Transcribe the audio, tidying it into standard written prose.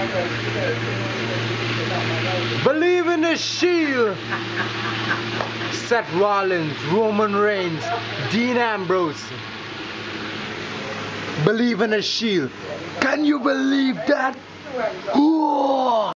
Believe in the Shield. Seth Rollins, Roman Reigns, Dean Ambrose. Believe in the Shield. Can you believe that? Ooh.